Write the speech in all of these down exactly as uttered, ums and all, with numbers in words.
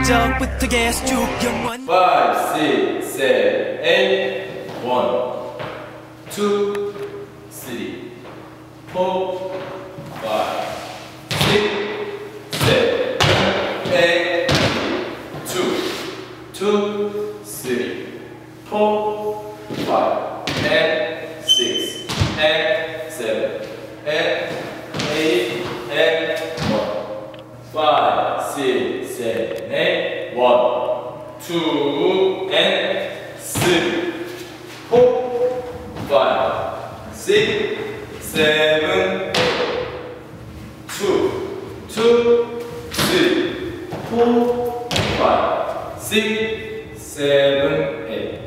적부터 계속 쭉 영원 five, six, seven, eight, one, two, three, four, five, six, seven, eight, two, two, three, four, five, and six, and seven, and eight, and one, five, six, seven, eight, one, two, and three, four, five, six, seven, eight, two, two, three, four, five, six, seven, eight,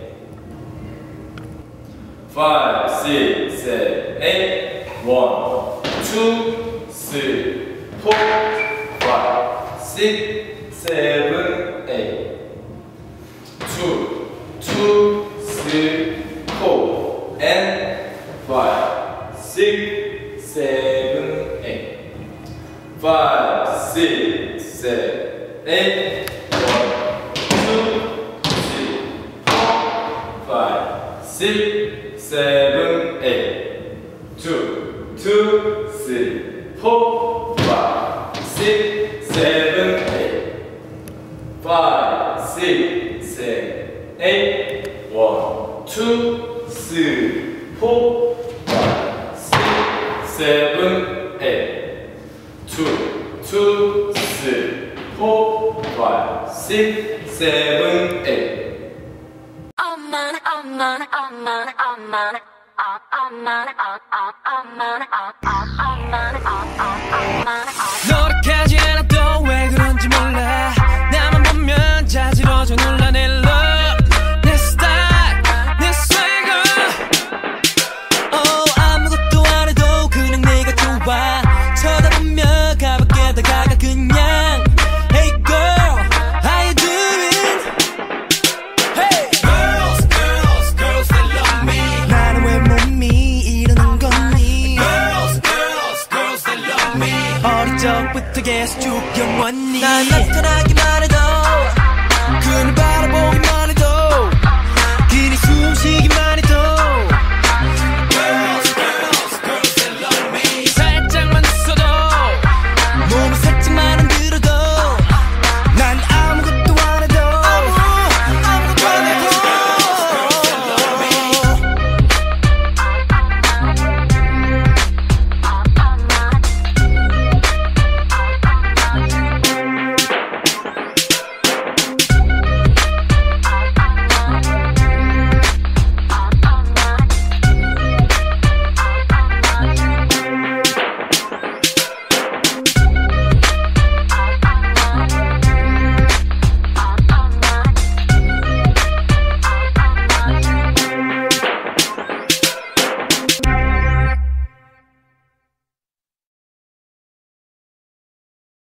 five, six, seven, eight, one, two, three, four, five, six, seven, eight, two, two, three, four, and five, six, seven, eight, five, six, seven, eight, one, two, three, four, five, six, seven, eight, two, two, three, four, five, six, seven, eight, five, six, seven, eight, one, two, three, four, five, six, seven, eight, two, two, three, four, five, six, seven, eight. 엄마는 엄마는 엄마는 엄마는 엄마는 엄마는 엄마는 엄마는 노력하지 않아도 왜 그런지 몰라 나만 보면 자지러져 놀라 내 love 내 스타일 내 swagger oh 아무것도 안 해도 그냥 내가 좋아 쳐다보면 가볍게 다가가 그냥 Hey girl how you doing Hey girls girls girls they love me 나는 왜 몸이 이러는 거니 Girls girls girls they love me 어릴 적부터 계속 쭉 영원히 난 나타나